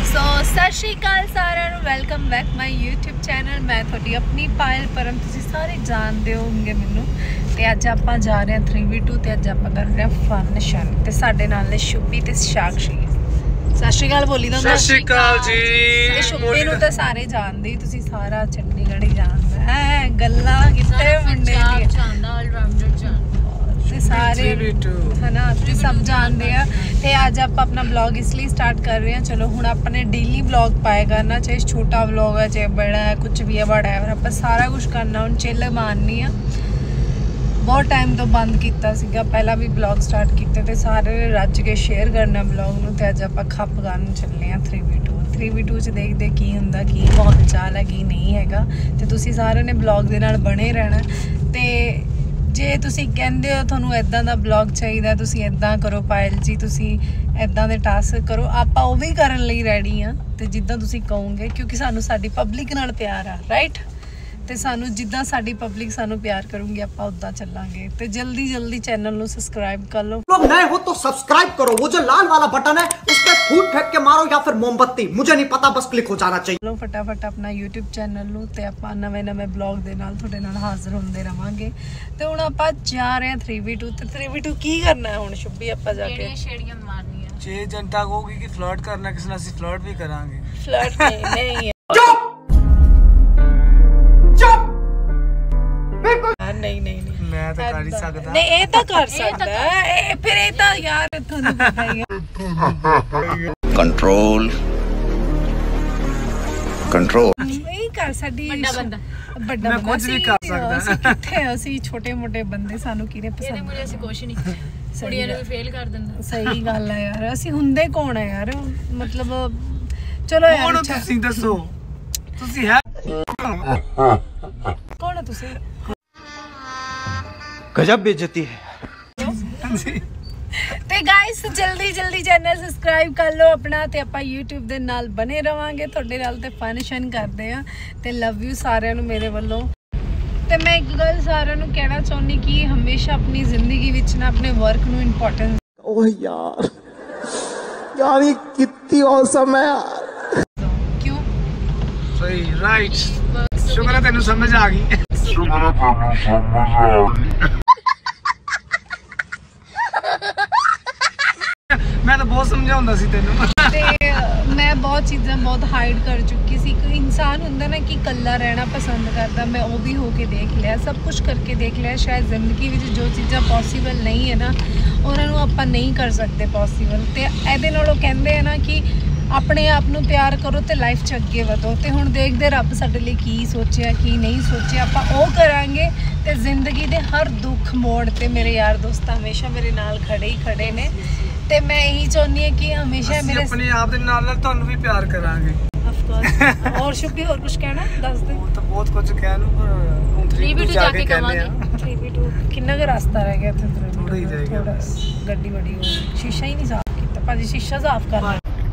सो सत श्री अकाल साਰਿਆਂ ਨੂੰ welcome back my YouTube channel. ਮੈਂ ਤੁਹਾਡੀ ਆਪਣੀ ਪਾਇਲ ਪਰਮ, ਤੁਸੀਂ ਸਾਰੇ ਜਾਣਦੇ ਹੋਗੇ ਮੈਨੂੰ। ਤੇ ਅੱਜ ਆਪਾਂ ਜਾ ਰਹੇ ਹਾਂ 3v2 ਤੇ ਅੱਜ ਆਪਾਂ ਕਰ ਰਹੇ ਹਾਂ ਫੰਕਸ਼ਨ ਤੇ ਸਾਡੇ ਨਾਲ ਨੇ ਸ਼ੁਭੀ ਤੇ ਸਾਕਸ਼ੀ। ਸਤ ਸ਼੍ਰੀ ਅਕਾਲ ਬੋਲੀ ਦਾ। ਸਤ ਸ਼੍ਰੀ ਅਕਾਲ ਜੀ। ਤੇ ਸ਼ੁਭੀ ਨੂੰ ਤਾਂ ਸਾਰੇ ਜਾਣਦੇ, ਤੁਸੀਂ ਸਾਰਾ ਚੰਡੀਗੜ੍ਹ ਹੀ ਜਾਣਦਾ ਹੈ। ਗੱਲਾਂ ਕਿਤੇ ਮੁੰਡੇ ਦੀਆਂ ਜਾਣਦਾ, ਆਲਰਾਊਂਡਰ ਜਾਣਦਾ सारे है ना, सब जानते हैं। तो अज आप अपना ब्लॉग इसलिए स्टार्ट कर रहे हैं। चलो हुण अपने डेली ब्लॉग पाए करना, चाहे छोटा ब्लॉग है चाहे बड़ा है, कुछ भी है बड़ा है, आप सारा कुछ करना। हुण चिल मारनी है। बहुत टाइम तो बंद किया सीगा, पहला भी ब्लॉग स्टार्ट किए तो सारे रज के शेयर करना ब्लॉग में। तो अज आप खप गान चले हैं 3v2 च देखते की हुंदा, की माहौल चाल है की नहीं हैगा। तो तुसीं सारे ने ब्लॉग दे नाल बने रहना। तो जे तुसी कहंदे हो तुहानूं इदां दा ब्लॉग चाहिए, तुसी इदां करो पायल जी, तुसी इदां दे टास्क करो, आपां ओह भी करन लई रेडी हाँ। ते जिद्दां तुसी कहोगे, क्योंकि सानूं साडी पब्लिक नाल प्यार आ, राइट। ते सानूं जिद्दां साडी पब्लिक सानूं प्यार करूंगी आपां उदां चलांगे। ते जल्दी जल्दी चैनल नूं सब्सक्राइब कर लो। लोग नए हो तो सब्सक्राइब करो, वो जो लाल वाला बटन है उस पर फूट फेंक के मारो या फिर मोमबत्ती, मुझे नहीं पता, बस क्लिक हो जाना चाहिए। लो फटाफट अपना YouTube चैनल नूं ते आपां नवे ब्लॉग दे नाल तुहाडे नाल हाज़र होंदे रहांगे। ते हुण आपां जा रहे हैं 3v2। ते 3v2 की करना है हुण शुभी? आपां जाके छेड़ियां मारनियां। 6 जनता कहोगी कि फ्लर्ट करना, किसी नाल असीं फ्लर्ट भी करांगे। फ्लर्ट नहीं नहीं मैं तो कर ही सकदा। नहीं ये तो कर सकदा है, फिर ये तो यार थानू पता ही है। कंट्रोल नहीं कर सकदी बड़ा मैं कुछ भी कर सकदा। किथे ਅਸੀਂ छोटे मोटे बंदे, सानू किने पसंद ਇਹਦੇ ਮੁਰੇ ਅਸੀਂ ਕੁਛ ਨਹੀਂ, ਕੁੜੀਆਂ ਨੂੰ ਵੀ ਫੇਲ ਕਰ ਦਿੰਦਾ। ਸਹੀ ਗੱਲ ਹੈ ਯਾਰ, ਅਸੀਂ ਹੁੰਦੇ ਕੌਣ ਹੈ ਯਾਰ, मतलब चलो यार। ਹੁਣ ਤੁਸੀਂ ਦੱਸੋ, ਤੁਸੀਂ ਹੈ ਕੌਣ ਹੈ ਤੁਸੀਂ? गजब बेइज्जती है। ਤੇ ਗਾਇਸ ਜਲਦੀ ਚੈਨਲ ਸਬਸਕ੍ਰਾਈਬ ਕਰ ਲਓ ਆਪਣਾ, ਤੇ ਆਪਾਂ YouTube ਦੇ ਨਾਲ ਬਨੇ ਰਵਾਂਗੇ ਤੁਹਾਡੇ ਨਾਲ, ਤੇ ਫੰਕਸ਼ਨ ਕਰਦੇ ਆ। ਤੇ ਲਵ ਯੂ ਸਾਰਿਆਂ ਨੂੰ ਮੇਰੇ ਵੱਲੋਂ। ਤੇ ਮੈਂ ਇੱਕ ਗੱਲ ਸਾਰਿਆਂ ਨੂੰ ਕਹਿਣਾ ਚਾਹੁੰਦੀ ਕਿ ਹਮੇਸ਼ਾ ਆਪਣੀ ਜ਼ਿੰਦਗੀ ਵਿੱਚ ਨਾ ਆਪਣੇ ਵਰਕ ਨੂੰ ਇੰਪੋਰਟੈਂਸ। ओह यार ये कितनी औसम है यार। क्यों? सही राइट, शुक्र है तेनू समझ आ गई। मैं तो बहुत समझाउंदा सी तेनू। ਤੇ ਮੈਂ ਬਹੁਤ ਚੀਜ਼ਾਂ ਬਹੁਤ ਹਾਈਡ ਕਰ ਚੁੱਕੀ ਸੀ। ਕੋਈ ਇਨਸਾਨ ਹੁੰਦਾ ਨਾ ਕਿ ਇਕੱਲਾ ਰਹਿਣਾ ਪਸੰਦ ਕਰਦਾ, ਮੈਂ ਉਹ ਵੀ ਹੋ ਕੇ ਦੇਖ ਲਿਆ, ਸਭ ਕੁਝ ਕਰਕੇ ਦੇਖ ਲਿਆ। ਸ਼ਾਇਦ ਜ਼ਿੰਦਗੀ ਵਿੱਚ ਜੋ ਚੀਜ਼ਾਂ ਪੋਸੀਬਲ ਨਹੀਂ ਹੈ ਨਾ, ਉਹਨਾਂ ਨੂੰ ਆਪਾਂ ਨਹੀਂ ਕਰ ਸਕਦੇ ਪੋਸੀਬਲ। ਤੇ ਇਹਦੇ ਨਾਲੋਂ ਕਹਿੰਦੇ ਆ ਨਾ ਕਿ ਆਪਣੇ ਆਪ ਨੂੰ ਪਿਆਰ ਕਰੋ ਤੇ ਲਾਈਫ 'ਚ ਅੱਗੇ ਵਧੋ। ਤੇ ਹੁਣ ਦੇਖਦੇ ਰੱਬ ਸਾਡੇ ਲਈ ਕੀ ਸੋਚਿਆ ਕੀ ਨਹੀਂ ਸੋਚਿਆ, ਆਪਾਂ ਉਹ ਕਰਾਂਗੇ। ਤੇ ਜ਼ਿੰਦਗੀ ਦੇ ਹਰ ਦੁੱਖ ਮੋੜ ਤੇ ਮੇਰੇ ਯਾਰ ਦੋਸਤ ਹਮੇਸ਼ਾ ਮੇਰੇ ਨਾਲ ਖੜੇ ਨੇ। ਤੇ ਮੈਂ ਇਹੀ ਚਾਹੁੰਦੀ ਹਾਂ ਕਿ ਹਮੇਸ਼ਾ ਮੇਰੇ ਆਪਣੇ ਆਪ ਦੇ ਨਾਲ ਤੁਹਾਨੂੰ ਵੀ ਪਿਆਰ ਕਰਾਂਗੇ। Of course. ਹੋਰ ਸ਼ੁਭੀ ਹੋਰ ਕੁਝ ਕਹਿਣਾ ਦੱਸ ਦੇ। ਉਹ ਤਾਂ ਬਹੁਤ ਕੁਝ ਕਹਿਣ ਨੂੰ, ਪਰ ਹੁਣ 3v2 ਜਾ ਕੇ ਕਹਿੰਦੇ ਆ। 3v2 ਕਿੰਨਾ ਕੁ ਰਸਤਾ ਰਹਿ ਗਿਆ ਇੱਥੇ? ਥੋੜਾ ਹੀ ਰਹਿ ਗਿਆ ਬਸ। ਗੱਡੀ ਬੜੀ ਹੋ ਗਈ, ਸ਼ੀਸ਼ਾ ਹੀ ਨਹੀਂ ਸਾਫ਼ ਕੀਤਾ। ਭਾਜੀ ਸ਼ੀਸ਼ਾ ਸਾਫ਼ ਕਰ।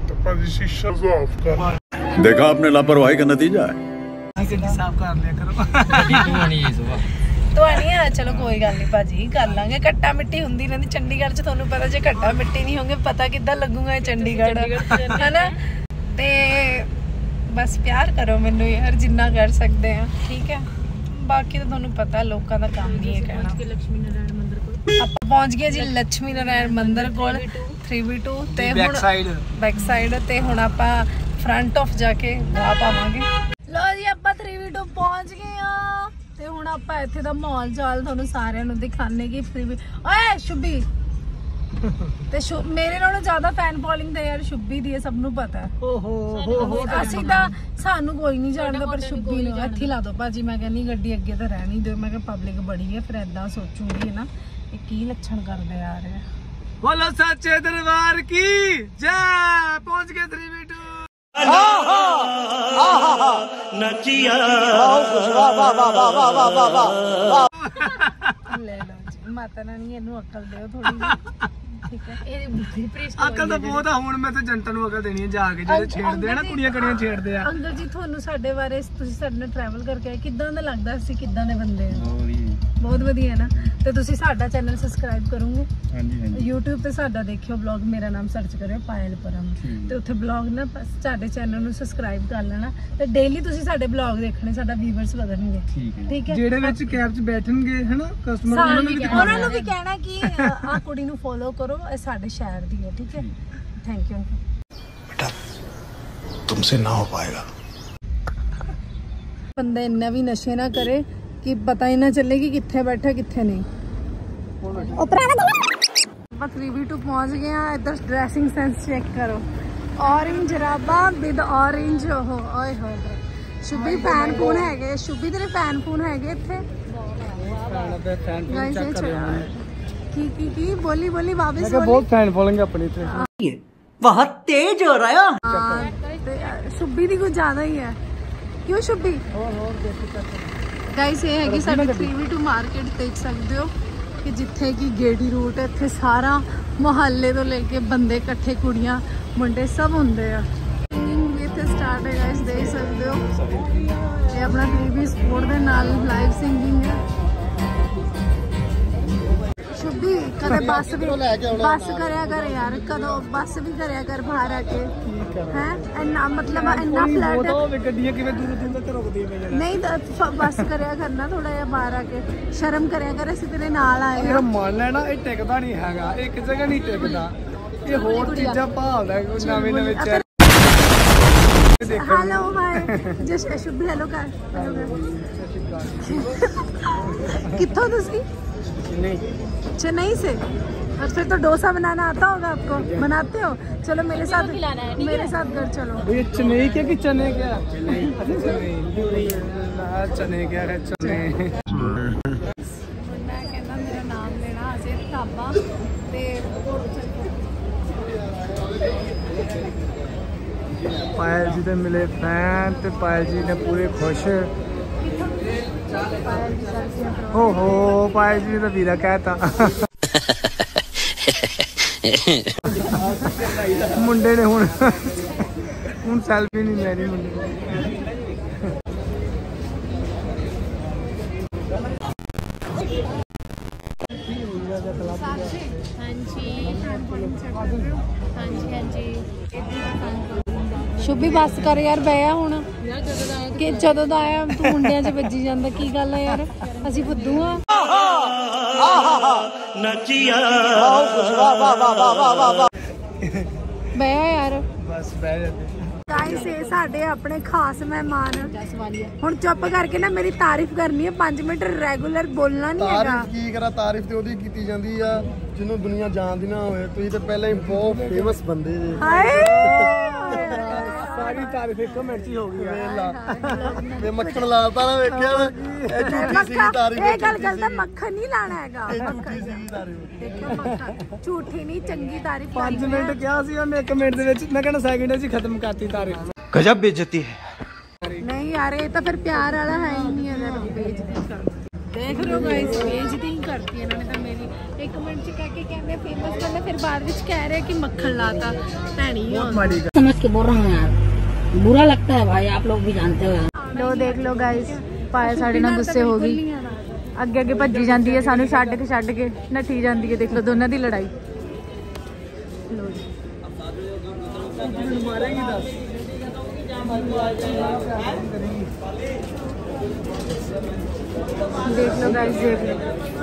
देखा आपने लापरवाही का नतीजा है। साफ कर लिया करो। ਤੁਹਾਡੀਆਂ ਚਲੋ ਕੋਈ ਗੱਲ ਨਹੀਂ ਭਾਜੀ, ਕਰ ਲਾਂਗੇ। ਘੱਟਾ ਮਿੱਟੀ ਹੁੰਦੀ ਰਹਿੰਦੀ ਚੰਡੀਗੜ੍ਹ 'ਚ, ਤੁਹਾਨੂੰ ਪਤਾ। ਜੇ ਘੱਟਾ ਮਿੱਟੀ ਨਹੀਂ ਹੋਗੇ ਪਤਾ ਕਿੱਦਾਂ ਲੱਗੂਗਾ ਇਹ ਚੰਡੀਗੜ੍ਹ, ਹੈਨਾ। ਤੇ ਬਸ ਪਿਆਰ ਕਰੋ ਮੈਨੂੰ ਯਾਰ, ਜਿੰਨਾ ਕਰ ਸਕਦੇ ਆ, ਠੀਕ ਹੈ। ਬਾਕੀ ਤਾਂ ਤੁਹਾਨੂੰ ਪਤਾ ਲੋਕਾਂ ਦਾ ਕੰਮ ਨਹੀਂ ਹੈ ਕਹਿਣਾ। ਲక్ష్ਮੀ ਨਾਰਾਇਣ ਮੰਦਿਰ ਕੋਲ ਆਪਾਂ ਪਹੁੰਚ ਗਏ ਜੀ ਲక్ష్ਮੀ ਨਾਰਾਇਣ ਮੰਦਿਰ ਕੋਲ 3v2 ਤੇ ਹੁਣ ਬੈਕ ਸਾਈਡ। ਤੇ ਹੁਣ ਆਪਾਂ ਫਰੰਟ ਆਫ ਜਾ ਕੇ ਗਾ ਪਾਵਾਂਗੇ। ਲੋ ਜੀ ਆਪਾਂ 3v2 ਪਹੁੰਚ ਗਏ ਆ। ਤੇ ਹੁਣ ਆਪਾਂ ਇੱਥੇ ਦਾ ਮਾਹੌਲ ਚਾਲ ਤੁਹਾਨੂੰ ਸਾਰਿਆਂ ਨੂੰ ਦਿਖਾਣੇ ਕਿ 3v। ਓਏ ਸ਼ੁਭੀ ਤੇ ਮੇਰੇ ਨਾਲੋਂ ਜ਼ਿਆਦਾ ਫੈਨ ਫੋਲੋਇੰਗ ਤਾਂ ਯਾਰ ਸ਼ੁਭੀ ਦੀ ਹੈ, ਸਭ ਨੂੰ ਪਤਾ ਹੈ। ਓਹੋ ਅਸੀਂ ਤਾਂ, ਸਾਨੂੰ ਕੋਈ ਨਹੀਂ ਜਾਣਦਾ, ਪਰ ਸ਼ੁਭੀ ਨੂੰ ਇੱਥੇ ਲਾ ਦੋ ਭਾਜੀ। ਮੈਂ ਕਹਿੰਦੀ ਗੱਡੀ ਅੱਗੇ ਤਾਂ ਰਹਿਣੀ ਦਿਓ, ਮੈਂ ਕਿਹਾ ਪਬਲਿਕ ਬੜੀ ਹੈ, ਫਿਰ ਏਦਾਂ ਸੋਚੂਗੀ ਨਾ ਇਹ ਕੀ ਲੱਛਣ ਕਰਦੇ ਆ ਰਹੇ। बोलो सच्चे दरबार की जय। पहुंच गए 3v2। ले लो जी, माता रानी ਇਹਨੂੰ ਅਕਲ ਦਿਓ ਥੋੜੀ ਜਿਹੀ, ਠੀਕ ਹੈ। ਇਹਦੀ ਬੁੱਧੀ ਪ੍ਰੀਸ਼ ਅਕਲ ਤਾਂ ਬਹੁਤ ਆ। ਹੁਣ ਮੈਂ ਤਾਂ ਜਨਤਾ ਨੂੰ ਅਕਲ ਦੇਣੀ ਹੈ ਜਾ ਕੇ, ਜਿਹੜੇ ਛੇੜਦੇ ਆ ਨਾ ਕੁੜੀਆਂ ਕੜੀਆਂ ਛੇੜਦੇ ਆ। ਅੰਕਲ ਜੀ ਤੁਹਾਨੂੰ ਸਾਡੇ ਬਾਰੇ, ਤੁਸੀਂ ਸਾਡੇ ਨਾਲ ਟਰੈਵਲ ਕਰਕੇ ਆਏ, ਕਿੱਦਾਂ ਦਾ ਲੱਗਦਾ ਸੀ? ਕਿੱਦਾਂ ਦੇ ਬੰਦੇ ਆ? ਬਹੁਤ ਵਧੀਆ ਨਾ। ਤੇ ਤੁਸੀਂ ਸਾਡਾ ਚੈਨਲ ਸਬਸਕ੍ਰਾਈਬ ਕਰੋਗੇ? ਹਾਂਜੀ ਹਾਂਜੀ। YouTube ਤੇ ਸਾਡਾ ਦੇਖਿਓ ਬਲੌਗ, ਮੇਰਾ ਨਾਮ ਸਰਚ ਕਰਿਓ ਪਾਇਲ ਪਰਮ, ਤੇ ਉੱਥੇ ਬਲੌਗ ਨਾ ਸਾਡੇ ਚੈਨਲ ਨੂੰ ਸਬਸਕ੍ਰਾਈਬ ਕਰ ਲੈਣਾ ਤੇ ਡੇਲੀ ਤੁਸੀਂ ਸਾਡੇ ਬਲੌਗ ਦੇਖਣੇ, ਸਾਡਾ ਵੀਵਰਸ ਵਧਣਗੇ। ਠੀਕ ਹੈ। ਜਿਹੜੇ ਵਿੱਚ ਕੈਬ 'ਚ ਬੈਠਣਗੇ ਹਨਾ ਕਸਟਮਰ, ਉਹਨਾਂ ਨੂੰ ਵੀ ਕਹਿਣਾ ਕਿ ਆਹ ਕੁੜੀ ਨੂੰ ਫੋਲੋ ਕਰੋ, ਇਹ ਸਾਡੇ ਸ਼ਹਿਰ ਦੀ ਹੈ। ਠੀਕ ਹੈ। Thank you. बेटा तुमसे ना हो पाएगा। ਬੰਦਾ ਇੰਨਾ ਵੀ ਨਸ਼ੇ ਨਾ ਕਰੇ ਕਿ ਪਤਾ ਹੀ ਨਾ ਚੱਲੇ ਕਿ ਕਿੱਥੇ ਬੈਠਾ ਕਿੱਥੇ ਨਹੀਂ। ਆਪਾਂ 3v2 ਪਹੁੰਚ ਗਏ ਆ। ਇੱਧਰ ਡਰੈਸਿੰਗ ਸੈਂਸ ਚੈੱਕ ਕਰੋ, ऑरेंज ਜਰਾਬਾਂ ਵਿਦ ऑरेंज। ਓਏ ਹੋਏ ਸ਼ੁਭੀ ਫੈਨ ਫੋਨ ਹੈਗੇ, ਸ਼ੁਭੀ ਤੇਰੇ ਫੈਨ ਫੋਨ ਹੈਗੇ ਇੱਥੇ? ਕੀ ਬੋਲੀ ਵਾਪਸ बहुत फैन फॉलोइंग अपनी थे। बहुत तेज हो रहा है। ਸ਼ੁਭੀ ਦੀ ਕੁਝ ਜ਼ਿਆਦਾ ਹੀ ਹੈ। ਕਿਉਂ ਸ਼ੁਭੀ? ਗਾਇਸ ਇਹ ਹੈਗੀ ਸਾਡੀ 3v2 ਮਾਰਕੀਟ, ਦੇਖ ਸਕਦੇ ਹੋ ਕਿ ਜਿੱਥੇ ਕਿ ਗੇੜੀ ਰੂਟ, ਇੱਥੇ ਸਾਰਾ ਮੁਹੱਲੇ ਤੋਂ ਲੈ ਕੇ ਬੰਦੇ ਇਕੱਠੇ, ਕੁੜੀਆਂ ਮੁੰਡੇ ਸਭ ਹੁੰਦੇ ਆ। ਸਿੰਗਿੰਗ ਵੀ ਇੱਥੇ ਸਟਾਰਟ ਹੈ ਗਾਇਸ, ਦੇਖ ਸਕਦੇ ਹੋ। ਇਹ ਆਪਣਾ 3v ਸਪੋਰਟ ਦੇ ਨਾਲ ਲਾਈਵ ਸਿੰਗਿੰਗ ਹੈ। ਸ਼ੁਭੀ ਕਦੇ ਬੱਸ ਕਰਿਆ ਕਰ ਯਾਰ, ਕਦੋਂ ਬੱਸ ਵੀ ਕਰਿਆ ਕਰ ਬਾਹਰ ਆ ਕੇ ਹੈ। ਇੰਨਾ ਮਤਲਬ ਇੰਨਾ ਫਲੈਟ ਗੱਡੀਆਂ ਕਿਵੇਂ ਦੂਰ ਤੱਕ ਰੁਕਦੀਆਂ ਪਈਆਂ ਨੇ। ਨਹੀਂ ਬੱਸ ਕਰਿਆ ਕਰਨਾ ਥੋੜਾ ਜਿਹਾ, ਬਾਹਰ ਆ ਕੇ ਸ਼ਰਮ ਕਰਿਆ ਕਰ। ਅਸੀਂ ਤੇਰੇ ਨਾਲ ਆਏ ਆ। ਮੰਨ ਲੈਣਾ ਇਹ ਟਿਕਦਾ ਨਹੀਂ ਹੈਗਾ, ਇੱਕ ਜਗ੍ਹਾ ਨਹੀਂ ਟਿਕਦਾ, ਇਹ ਹੋਰ ਚੀਜ਼ਾਂ ਭਾਲਦਾ ਨਵੇਂ channel. Hello hi just Shubhi hello कर कित्थों तुसी? चेन्नई से। और फिर तो डोसा बनाना आता होगा आपको, बनाते हो? चलो मेरे साथ घर चलो। ये चेन्नई क्या कि चने क्या? चने क्या है चने। मैं कहना मेरा नाम लेना अजय ढाबा ते पायल जी ने मिले फैन ते पायल जी ने पूरे खुश हो पायल जी ने तो वीरा कहता मुंडे ने हुन सेल्फी नहीं लेनी मुंडे ਸ਼ੁਭੀ ਬੱਸ ਕਰ ਯਾਰ, ਬਹਿਆ ਹੁਣ ਕਿ ਜਦੋਂ ਦਾ ਆਇਆ ਤੂੰ ਮੁੰਡਿਆਂ 'ਚ ਵੱਜੀ ਜਾਂਦਾ। ਕੀ ਗੱਲ ਹੈ ਯਾਰ, ਅਸੀਂ ਫੁੱਦੂ ਆ। ਬਹਿਆ ਯਾਰ, बस बह जाते। ਗਾਇਸ ਇਹ ਸਾਡੇ ਆਪਣੇ ਖਾਸ ਮਹਿਮਾਨ। ਹੁਣ ਚੁੱਪ ਕਰਕੇ ਨਾ ਮੇਰੀ ਤਾਰੀਫ ਕਰਨੀ ਹੈ 5 ਮਿੰਟ, ਰੈਗੂਲਰ ਬੋਲਣਾ ਨਹੀਂ ਹੈਗਾ। ਤਾਰੀਫ ਕੀ ਕਰਾਂ, ਤਾਰੀਫ ਤੇ ਉਹਦੀ ਕੀਤੀ ਜਾਂਦੀ ਆ ਜਿਹਨੂੰ ਦੁਨੀਆ ਜਾਣਦੀ ਨਾ ਹੋਵੇ। ਤੁਸੀਂ ਤਾਂ ਪਹਿਲਾਂ ਹੀ ਬਹੁਤ ਫੇਮਸ ਬੰਦੇ ਜੇ। ਹਾਏ ਸਾਰੀ ਤਾਰੀਫ ਇੱਕ ਮਿੰਟ 'ਚ ਹੋ ਗਈ ਵੇਲਾ ਤੇ ਮੱਖਣ ਲਾਤਾ ਨਾ ਵੇਖਿਆ ਇਹ ਝੂਠੀ ਸੀ ਤਾਰੀਫ। ਇਹ ਗੱਲ ਕਰਦਾ ਮੱਖਣ ਨਹੀਂ ਲਾਣਾ ਹੈਗਾ, ਝੂਠੀ ਸੀ ਤਾਰੀਫ। ਦੇਖੋ ਮੱਖਣ ਝੂਠੀ ਨਹੀਂ, ਚੰਗੀ ਤਾਰੀਫ। 5 ਮਿੰਟ ਕਿਹਾ ਸੀ ਉਹਨੇ, 1 ਮਿੰਟ ਦੇ ਵਿੱਚ ਮੈਂ ਕਹਿੰਦਾ ਸੈਕਿੰਡ 'ਚ ਹੀ ਖਤਮ ਕਰਤੀ ਤਾਰੀਫ। गजब बेइज्जती है। नहीं यार ये तो फिर प्यार वाला है ही नहीं। अगर बेइज्जती देख रहे हो गाइस, बेइज्जती ही करती है इन्होंने तो मेरी। 1 मिनट से कह के कहने फेमस करने, फिर बाद में कह रहे कि मक्खन लाता भैनी समझ के बोल रहा हूँ यार, बुरा लगता है भाई, आप लोग भी जानते हो। लो देख लो गाइस, पायल साढ़े नाल गुस्से हो गई, अगे अगे भज्जी जाती है, सानू छड्ड के नठी जाती है। देख लो दोनों की लड़ाई। लो मारेगी दस देख लो गाइस, देख लो।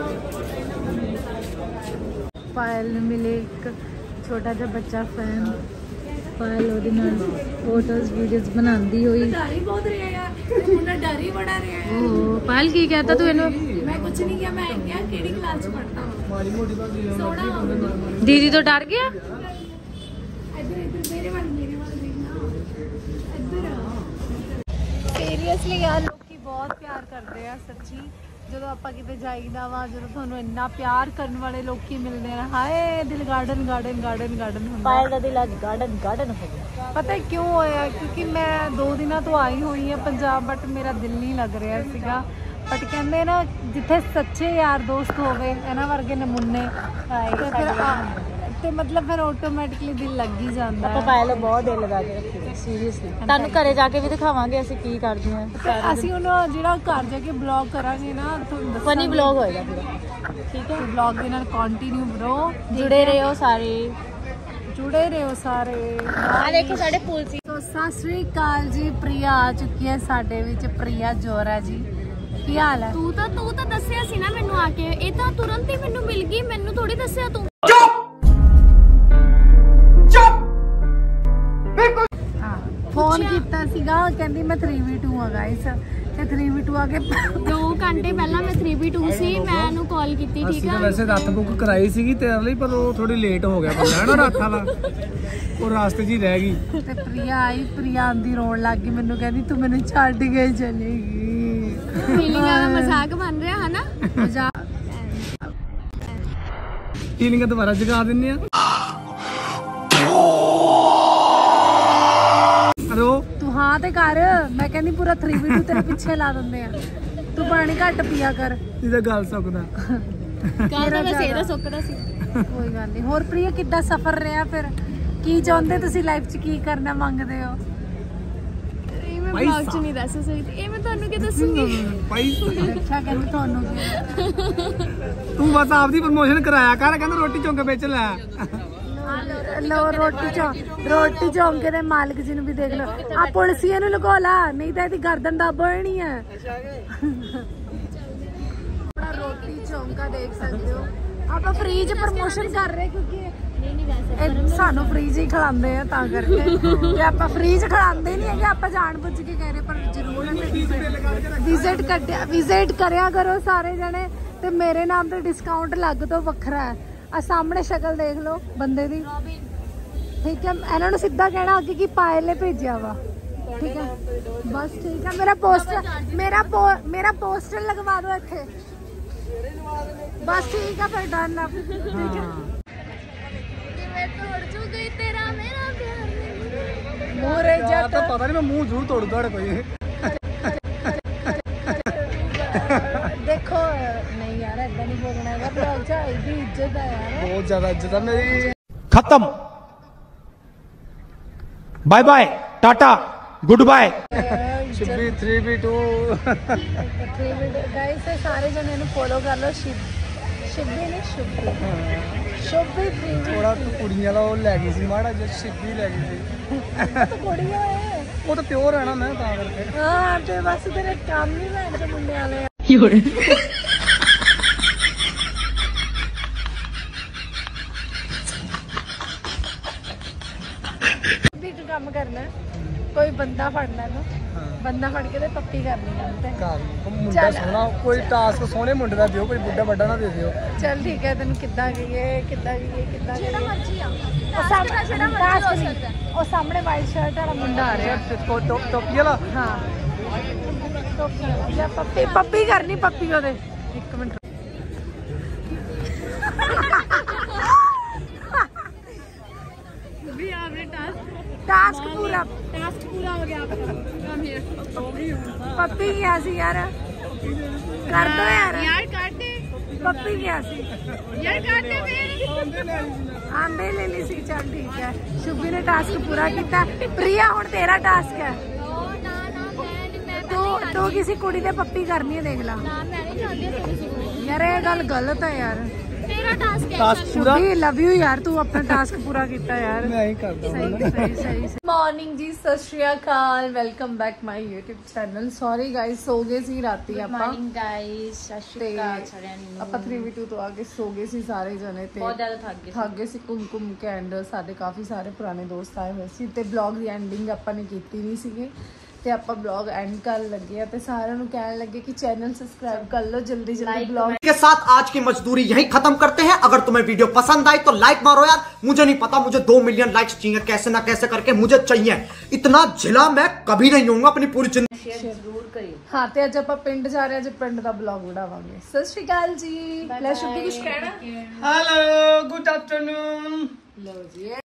पायल ने मिले एक छोटा सा बच्चा फैन। पायल ਉਹਦੇ ਨਾਲ फोटोज वीडियोस बनाती हुई। डर ही बहुत रहा यार, मुन्ना डर ही बड़ा रहा है। ओ पायल की कहता तू इन्हों? मैं कुछ नहीं किया, मैं क्या केडी क्लास पढ़ता हूं। सोना दीदी तो डर गया। इधर इधर मेरे वाल देखना इधर। सीरियसली यार लोग बहुत प्यार करते हैं सच्ची। ਜਦੋਂ ਆਪਾਂ ਕਿਤੇ ਜਾਈਦਾ ਵਾ, ਜਦੋਂ ਤੁਹਾਨੂੰ ਇੰਨਾ ਪਿਆਰ ਕਰਨ ਵਾਲੇ ਲੋਕੀ ਮਿਲਦੇ ਨੇ, ਹਾਏ ਦਿਲ ਗਾਰਡਨ ਹੁੰਦਾ। ਪਾਇਲ ਦਾ ਦਿਲ ਅੱਜ ਗਾਰਡਨ ਹੋ ਗਿਆ। ਪਤਾ ਕਿਉਂ ਹੋਇਆ? ਕਿਉਂਕਿ ਮੈਂ 2 ਦਿਨਾਂ ਤੋਂ ਆਈ ਹੋਈ ਹਾਂ ਪੰਜਾਬ, ਬਟ ਮੇਰਾ ਦਿਲ ਨਹੀਂ ਲੱਗ ਰਿਹਾ ਸੀਗਾ। ਬਟ ਕਹਿੰਦੇ ਨਾ ਜਿੱਥੇ ਸੱਚੇ ਯਾਰ ਦੋਸਤ ਹੋਵੇ, ਇਹਨਾਂ ਵਰਗੇ ਨਮੂਨੇ ਤੇ ਮਤਲਬ ਫਿਰ ਆਟੋਮੈਟਿਕਲੀ ਦਿਲ ਲੱਗ ਹੀ ਜਾਂਦਾ ਆਪਾਂ ਪਾਇਲ ਬਹੁਤ ਦਿਲ ਲਗਾ ਕੇ ਰੱਖੀ ਸੀਰੀਅਸਲੀ। ਤੁਹਾਨੂੰ ਘਰੇ ਜਾ ਕੇ ਵੀ ਦਿਖਾਵਾਂਗੇ ਅਸੀਂ ਕੀ ਕਰਦੇ ਹਾਂ। ਅਸੀਂ ਉਹਨੂੰ ਜਿਹੜਾ ਘਰ ਜਾ ਕੇ ਬਲੌਗ ਕਰਾਂਗੇ ਨਾ ਤੁਹਾਨੂੰ ਫਨੀ ਬਲੌਗ ਹੋਏਗਾ ਪੂਰਾ, ਠੀਕ ਹੈ। ਬਲੌਗ ਦੇ ਨਾਲ ਕੰਟੀਨਿਊ ਬਰੋ, ਜੁੜੇ ਰਹੋ ਸਾਰੇ। ਆ ਦੇਖੋ ਸਾਡੇ ਫੁੱਲ ਸੀ। ਸੋ ਸਤਿ ਸ੍ਰੀ ਅਕਾਲ ਜੀ, ਪ੍ਰਿਆ ਆ ਚੁੱਕੀ ਹੈ ਸਾਡੇ ਵਿੱਚ। ਪ੍ਰਿਆ ਜੋਰਾ ਜੀ, ਕੀ ਹਾਲ ਹੈ? ਤੂੰ ਤਾਂ ਦੱਸਿਆ ਸੀ ਨਾ ਮੈਨੂੰ ਆ ਕੇ, ਇਹ ਤਾਂ ਤੁਰੰਤ ਹੀ ਮੈਨੂੰ ਮਿਲ ਗਈ, ਮੈਨੂੰ ਥੋੜੀ ਦੱਸਿਆ ਤੂੰ। ਫੋਨ ਕੀਤਾ ਸੀਗਾ, ਕਹਿੰਦੀ ਮੈਂ 3v2 ਆ ਗਾਇਸ, ਤੇ 3v2 ਆ ਕੇ 2 ਘੰਟੇ ਪਹਿਲਾਂ ਮੈਂ 3v2 ਸੀ, ਮੈਂ ਉਹਨੂੰ ਕਾਲ ਕੀਤੀ, ਠੀਕ ਅਸੀਂ ਆ। ਤਾਂ ਵੈਸੇ ਰਾਤ ਬੁੱਕ ਕਰਾਈ ਸੀਗੀ ਤੇਰੇ ਲਈ, ਪਰ ਉਹ ਥੋੜੀ ਲੇਟ ਹੋ ਗਿਆ ਬੰਦਾ ਹੈ ਨਾ ਰਾਤ ਵਾਲਾ, ਉਹ ਰਾਸਤੇ 'ਚ ਹੀ ਰਹਿ ਗਈ। ਤੇ ਪ੍ਰਿਆ ਆਈ, ਪ੍ਰਿਆ ਆਂਦੀ ਰੋਣ ਲੱਗ ਗਈ, ਮੈਨੂੰ ਕਹਿੰਦੀ ਤੂੰ ਮੈਨੂੰ ਛੱਡ ਕੇ ਚਲੇਗੀ। ਫੀਲਿੰਗਾਂ ਦਾ ਮਜ਼ਾਕ ਬਣ ਰਿਹਾ ਹੈ ਨਾ। ਫੀਲਿੰਗ ਦੁਬਾਰਾ ਜਗਾ ਦਿੰਨੇ ਆ। ਹਲੋ ਤੂੰ ਹਾਂ ਤੇ ਕਰ, ਮੈਂ ਕਹਿੰਦੀ ਪੂਰਾ 3v2 ਤੇਰੇ ਪਿੱਛੇ ਲਾ ਦਿੰਦੇ ਆ। ਤੂੰ ਪਾਣੀ ਘੱਟ ਪੀਆ ਕਰ। ਇਹਦਾ ਗੱਲ ਸੁੱਕਦਾ ਕੱਲ ਤਾਂ ਮੈਂ ਸੇਰਾ ਸੁੱਕਦਾ ਸੀ। ਕੋਈ ਗੱਲ ਨਹੀਂ। ਹੋਰ ਪ੍ਰਿਆ ਕਿੱਦਾਂ ਸਫ਼ਰ ਰਿਹਾ ਫਿਰ? ਕੀ ਚਾਹੁੰਦੇ ਤੁਸੀਂ ਲਾਈਫ 'ਚ, ਕੀ ਕਰਨਾ ਮੰਗਦੇ ਹੋ? ਇਹ ਮੈਂ ਵਲੌਗ 'ਚ ਨਹੀਂ ਦੱਸ ਸਕਦੀ, ਇਹ ਮੈਂ ਤੁਹਾਨੂੰ ਕੀ ਦੱਸੂਗੀ। ਅੱਛਾ, ਕਹਿੰਦੀ ਤੁਹਾਨੂੰ ਕੀ? ਤੂੰ ਬਸ ਆਪਦੀ ਪ੍ਰਮੋਸ਼ਨ ਕਰਾਇਆ ਕਰ, ਕਹਿੰਦਾ ਰੋਟੀ ਚੌਂਕ ਵਿੱਚ ਲੈ। ਲੋ ਰੋਟੀ ਚੌਂਕੇ ਦੇ ਮਾਲਕ ਜੀ ਨੂੰ ਵੀ ਦੇਖ ਲਓ। ਆ ਪੁਲਿਸੀਏ ਨੂੰ ਲੁਕੋ ਲਾ, ਨਹੀਂ ਤਾਂ ਇਹਦੀ ਗਰਦਨ ਦੱਬ ਹੋਣੀ ਹੈ। ਰੋਟੀ ਚੌਂਕਾ ਦੇਖ ਸਕਦੇ ਹੋ। ਆਪਾਂ ਫ੍ਰੀ 'ਚ ਪ੍ਰਮੋਸ਼ਨ ਕਰ ਰਹੇ ਕਿਉਂਕਿ ਇਹ ਸਾਨੂੰ ਫ੍ਰੀ 'ਚ ਹੀ ਖਿਲਾਉਂਦੇ ਆ, ਤਾਂ ਕਰਕੇ। ਤੇ ਆਪਾਂ ਫ੍ਰੀ 'ਚ ਖਿਲਾਉਂਦੇ ਨਹੀਂ ਹੈਗੇ, ਆਪਾਂ ਜਾਣ ਬੁੱਝ ਕੇ ਕਹਿ ਰਹੇ, ਪਰ ਜ਼ਰੂਰ ਵਿਜ਼ਿਟ ਕਰਿਆ ਕਰੋ ਸਾਰੇ ਜਣੇ। ਤੇ ਮੇਰੇ ਨਾਮ ਤੇ ਡਿਸਕਾਊਂਟ ਲੱਗ ਤੋਂ ਵੱਖਰਾ ਹੈ। ਆ ਸਾਹਮਣੇ ਸ਼ਕਲ ਦੇਖ ਲਓ ਬੰਦੇ ਦੀ, ਠੀਕ ਹੈ। ਇਹਨਾਂ ਨੂੰ ਸਿੱਧਾ ਕਹਿਣਾ ਅੱਗੇ ਕੀ ਪਾਇਲ ਨੇ ਭੇਜਿਆ ਵਾ, ਠੀਕ ਹੈ। ਬਸ ਠੀਕ ਹੈ। ਮੇਰਾ ਪੋਸਟਰ ਲਗਵਾ ਦਿਓ ਇੱਥੇ, ਬਸ ਠੀਕ ਹੈ ਫਿਰ ਡਨ ਆ, ਠੀਕ ਹੈ। ਮੂਰੇ ਜੱਟ ਤਾਂ ਪਤਾ ਨਹੀਂ, ਮੈਂ ਮੂੰਹ ਜ਼ਰੂਰ ਤੋੜ ਦੂੰਗਾ ਕੋਈ। ਦੇਖੋ ਨਹੀਂ ਯਾਰ, ਏਦਾਂ ਨਹੀਂ ਬੋਲਣਾ ਹੈਗਾ। ਬਲੌਗ 'ਚ ਇਹਦੀ ਇੱਜ਼ਤ ਹੈ ਯਾਰ, ਬਹੁਤ ਜ਼ਿਆਦਾ ਇੱਜ਼ਤ ਆ ਮੇਰੀ। खत्म bye bye tata goodbye. Shibbi 3v2 guys ਸਾਰੇ ਜਣੇ ਨੂੰ ਫੋਲੋ ਕਰ ਲਓ। ਸ਼ਿੱਬੀ ਨਹੀਂ ਸ਼ੁਭੀ 3v2। ਥੋੜਾ ਤੂੰ ਕੁੜੀਆਂ ਵਾਲਾ ਉਹ ਲੈ ਗਈ ਸੀ, ਮਾੜਾ ਜਿਹਾ ਸ਼ਿੱਬੀ ਲੈ ਗਈ ਸੀ। ਕੁੜੀਆਂ ਏ, ਉਹ ਤਾਂ ਪਿਓਰ ਹੈ ਨਾ, ਮੈਂ ਤਾਂ ਕਰਕੇ। ਹਾਂ ਤੇ ਬਸ ਤੇਰੇ ਕੰਮ ਨਹੀਂ ਲੈਣ ਤੇ ਮੁੰਡੇ ਵਾਲੇ ਆ। ਇੱਕ ਕੰਮ ਕਰਨਾ, ਕੋਈ ਬੰਦਾ ਫੜਨਾ ਨਾ, ਬੰਦਾ ਫੜ ਕੇ ਤੇ ਪੱਪੀ ਕਰਨੀ ਹੈ ਤੇ ਘਰ ਮੁੰਡਾ ਸੋਹਣਾ, ਕੋਈ ਟਾਸਕ ਸੋਹਣੇ ਮੁੰਡੇ ਦਾ ਦਿਓ, ਕੋਈ ਬੁੱਢਾ ਵੱਡਾ ਨਾ ਦੇ ਦਿਓ। ਚੱਲ ਠੀਕ ਹੈ, ਤੈਨੂੰ ਕਿੱਦਾਂ ਗਈਏ ਜਿਹੜਾ ਮਰਜੀ ਆ। ਉਹ ਸਾਹਮਣੇ ਵਾਈਟ ਸ਼ਰਟ ਵਾਲਾ ਮੁੰਡਾ ਆ ਰਿਹਾ, ਟੋਪੀ ਵਾਲਾ। ਹਾਂ ਪੱਪੀ ਕਰਨੀ, ਪੱਪੀ ਉਹਦੇ। ਇੱਕ ਮਿੰਟ टास्क पूरा हो गया पप्पी गया सी यार, कर दो यार कर दे। पप्पी गया सी यार, कर दे फिर। आंदे ले ली सी, चल ठीक है। शुभी ने टास्क पूरा किया। प्रिया हुण तेरा टास्क है, तू किसी कुड़ी दे पप्पी करनी है, देख ला यार। ये गल गलत है यार, टास्क पूरा। लव यू यार, तू अपना टास्क पूरा किया यार। मैं ही करता हूं। सही। मॉर्निंग जी, सत श्री अकाल, welcome back my YouTube channel. Sorry guys, सो गए सी राती ਆਪਾਂ। ਗਾਇਸ ਸਤਿ ਸ਼੍ਰੀ ਅਕਾਲ ਸਾਰਿਆਂ ਨੂੰ। ਆਪਾਂ 3v2 ਤੋਂ ਆ ਕੇ ਸੋ ਗਏ ਸੀ ਸਾਰੇ ਜਣੇ ਤੇ ਬਹੁਤ ਜ਼ਿਆਦਾ ਥੱਕ ਗਏ ਸੀ। ਘੁੰਮ ਕੇ ਐਂਡ ਸਾਡੇ ਕਾਫੀ ਸਾਰੇ ਪੁਰਾਣੇ ਦੋਸਤ ਆਏ ਹੋਏ ਸੀ ਤੇ ਬਲੌਗ ਦੀ ਐਂਡਿੰਗ ਆਪਾਂ ਨੇ ਕੀਤੀ ਨਹੀਂ ਸੀਗੇ ਤੇ ਆਪਾਂ ब्लॉग एंड कर लगे ते सारे नु कहने लगे कि चैनल सब्सक्राइब कर लो जल्दी ब्लॉग के साथ। आज की मजदूरी यही खत्म करते हैं। अगर तुम्हें वीडियो पसंद आई तो लाइक मारो यार, मुझे नहीं पता, मुझे 2 मिलियन लाइक्स चाहिए, कैसे ना कैसे करके मुझे चाहिए। इतना जिला मैं कभी नहीं होऊंगा अपनी पूरी जिंदगी। जरूर करियो। हाँ ते अज ਆਪਾਂ ਪਿੰਡ ਜਾ ਰਹੇ, ਅੱਜ ਪਿੰਡ ਦਾ ब्लॉग ਬਣਾਵਾਂਗੇ। ਸਤਿ ਸ਼੍ਰੀ ਅਕਾਲ ਜੀ। ਲੈ ਸ਼ੁਭੀ ਕੁਝ ਕਹਿਣਾ? Hello good afternoon. ਲਓ ਜੀ